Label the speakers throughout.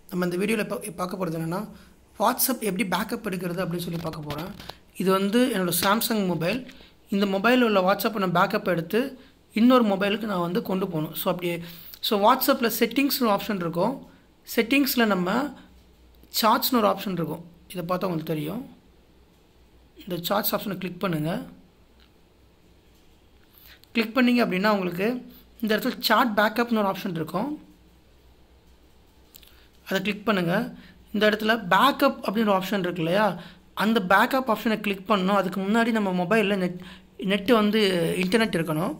Speaker 1: நம்ம இந்த வீடியோவில் பார்க்க போகிறது என்னென்னா வாட்ஸ்அப் எப்படி பேக்கப் எடுக்கிறது அப்படின்னு சொல்லி பார்க்க போகிறேன். இது வந்து என்னோடய சாம்சங் மொபைல். இந்த மொபைலில் உள்ள வாட்ஸ்அப்பை நான் பேக்கப் எடுத்து இன்னொரு மொபைலுக்கு நான் வந்து கொண்டு போகணும். ஸோ வாட்ஸ்அப்பில் செட்டிங்ஸ்னு ஆப்ஷன் இருக்கும். செட்டிங்ஸில் நம்ம சார்ட்ஸ்னு ஒரு ஆப்ஷன் இருக்கும். இதை பார்த்தா உங்களுக்கு தெரியும். இந்த சார்ட்ஸ் ஆப்ஷனை கிளிக் பண்ணுங்கள். கிளிக் பண்ணிங்க அப்படின்னா உங்களுக்கு இந்த இடத்துல சார்ட் பேக்கப்னு ஒரு ஆப்ஷன் இருக்கும். அதை கிளிக் பண்ணுங்கள். இந்த இடத்துல பேக்கப் அப்படின்ற ஆப்ஷன் இருக்கு இல்லையா, அந்த பேக்கப் ஆப்ஷனை கிளிக் பண்ணணும். அதுக்கு முன்னாடி நம்ம மொபைலில் நெட்டு வந்து இன்டர்நெட் இருக்கணும்.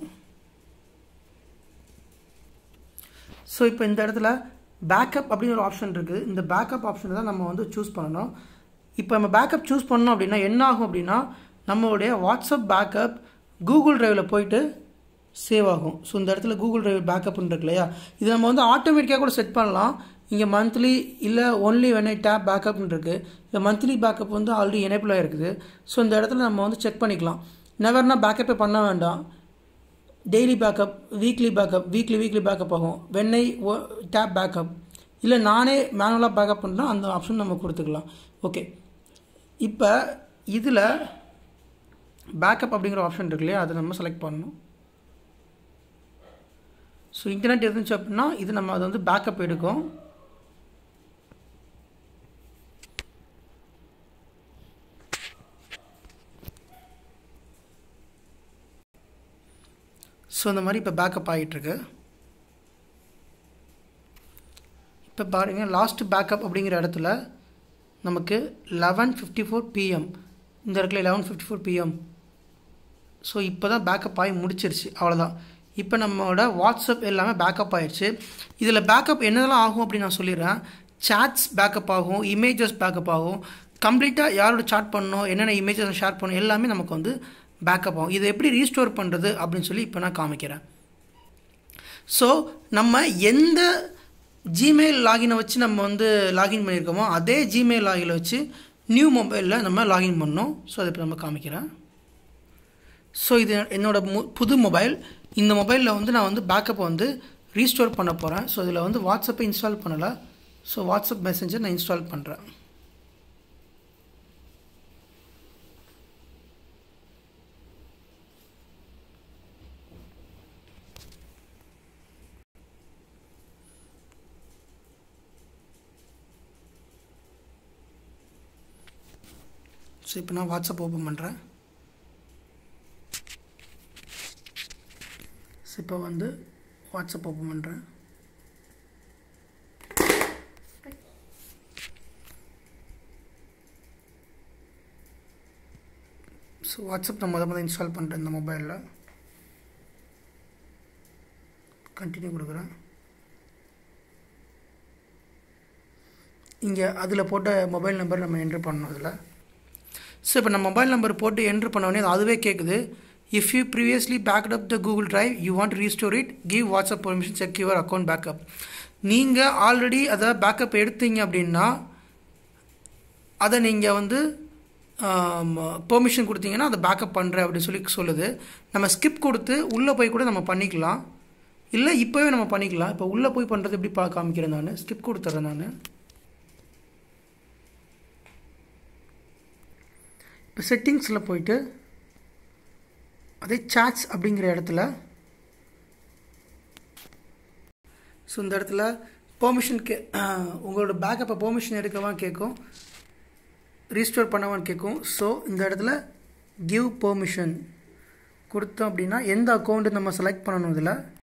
Speaker 1: ஸோ இப்போ இந்த இடத்துல பேக்கப் அப்படின்னு ஒரு ஆப்ஷன் இருக்குது. இந்த பேக்கப் ஆப்ஷனை தான் நம்ம வந்து சூஸ் பண்ணணும். இப்போ நம்ம பேக்கப் சூஸ் பண்ணோம் அப்படின்னா என்ன ஆகும் அப்படின்னா, நம்மளுடைய வாட்ஸ்அப் பேக்கப் கூகுள் ட்ரைவில் போயிட்டு சேவ் ஆகும். ஸோ இந்த இடத்துல கூகுள் ட்ரைவ் பேக்கப்னு இருக்கு இல்லையா, இது நம்ம வந்து ஆட்டோமேட்டிக்காக கூட செட் பண்ணலாம். இங்கே மந்த்லி இல்லை ஒன்லி வென் ஐ டேப் பேக்கப்னு இருக்குது. இந்த மந்த்லி பேக்கப் வந்து ஆல்ரெடி எனேபிள் ஆகிருக்குது. ஸோ இந்த இடத்துல நம்ம வந்து செக் பண்ணிக்கலாம். நெவர்னா பேக்கப்பே பண்ண வேண்டாம். டெய்லி பேக்கப், வீக்லி பேக்கப் ஆகும். வென் ஐ டேப் பேக்கப், இல்லை நானே மேனுவலாக பேக்கப் பண்ணுறேன், அந்த ஆப்ஷன் நம்ம கொடுத்துக்கலாம். ஓகே, இப்போ இதில் பேக்கப் அப்படிங்கிற ஆப்ஷன் இருக்கு இல்லையா, அதை நம்ம செலக்ட் பண்ணணும். ஸோ இன்டர்நெட் இருந்துச்சு அப்படின்னா இது நம்ம அதை வந்து பேக்கப் எடுக்கும். ஸோ இந்த மாதிரி இப்போ பேக்கப் ஆகிட்டுருக்கு. இப்போ பாருங்கள், லாஸ்ட் பேக்கப் அப்படிங்கிற இடத்துல நமக்கு 11:54 PM இந்த இடத்துல 11:54 PM. ஸோ இப்போ தான் பேக்கப் ஆகி முடிச்சிருச்சு. அவ்வளோதான். இப்போ நம்மளோட வாட்ஸ்அப் எல்லாமே பேக்கப் ஆகிடுச்சு. இதில் பேக்கப் என்னதெல்லாம் ஆகும் அப்படின்னு நான் சொல்லிடுறேன். சாட்ஸ் பேக்கப் ஆகும், இமேஜஸ் பேக்கப் ஆகும், கம்ப்ளீட்டாக யாரோட சாட் பண்ணணும், என்னென்ன இமேஜஸ் ஷேர் பண்ணணும் எல்லாமே நமக்கு வந்து பேக்கப் ஆகும். இதை எப்படி ரீஸ்டோர் பண்ணுறது அப்படின்னு சொல்லி இப்போ நான் காமிக்கிறேன். ஸோ நம்ம எந்த ஜிமெயில் லாகினை வச்சு நம்ம வந்து லாகின் பண்ணியிருக்கோமோ அதே ஜிமெயில் லாகினை வச்சு நியூ மொபைலில் நம்ம லாகின் பண்ணோம். ஸோ அதை இப்போ நம்ம காமிக்கிறேன். ஸோ இது என்னோடய புது மொபைல். இந்த மொபைலில் வந்து நான் வந்து பேக்கப்பை வந்து ரீஸ்டோர் பண்ண போகிறேன். ஸோ இதில் வந்து வாட்ஸ்அப்பை இன்ஸ்டால் பண்ணலை. ஸோ வாட்ஸ்அப் மெசேஞ்சர் நான் இன்ஸ்டால் பண்ணுறேன். ஸோ இப்போ நான் வாட்ஸ்அப் ஓப்பன் பண்ணுறேன். ஸோ இப்போ வந்து வாட்ஸ்அப் ஓப்பன் பண்ணுறேன். ஸோ வாட்ஸ்அப் நான் முதல்ல இன்ஸ்டால் பண்ணுறேன். இந்த மொபைலில் கண்டினியூ கொடுக்குறேன். இங்கே அதில் போட்ட மொபைல் நம்பர் நம்ம என்ட்ரு பண்ணணும் அதில். ஸோ இப்போ நம்ம மொபைல் நம்பர் போட்டு என்ட்ரு பண்ணோடனே அதுவே கேட்குது, if you previously backed up the Google Drive you want restore it, give WhatsApp permission, check your account backup. நீங்கள் ஆல்ரெடி அதை பேக்கப் எடுத்தீங்க அப்படின்னா அதை நீங்கள் வந்து பெர்மிஷன் கொடுத்தீங்கன்னா அதை பேக்கப் பண்ணுறேன் அப்படின்னு சொல்லி சொல்லுது. நம்ம ஸ்கிப் கொடுத்து உள்ளே போய் கூட நம்ம பண்ணிக்கலாம், இல்லை இப்போவே நம்ம பண்ணிக்கலாம். இப்போ உள்ளே போய் பண்ணுறது எப்படி காமிக்கிறேன். நான் ஸ்கிப் கொடுத்துட்றேன். நான் இப்போ செட்டிங்ஸில் போயிட்டு அதே சாட்ஸ் அப்படிங்கிற இடத்துல, ஸோ இந்த இடத்துல பெர்மிஷன் உங்களோட பேக்கப்பை பெர்மிஷன் எடுக்கவா கேட்கும், ரீஸ்டோர் பண்ணவான்னு கேட்கும். ஸோ இந்த இடத்துல கிவ் பெர்மிஷன் கொடுத்தோம் அப்படின்னா எந்த அக்கௌண்ட்டு நம்ம செலக்ட் பண்ணணும். இதில்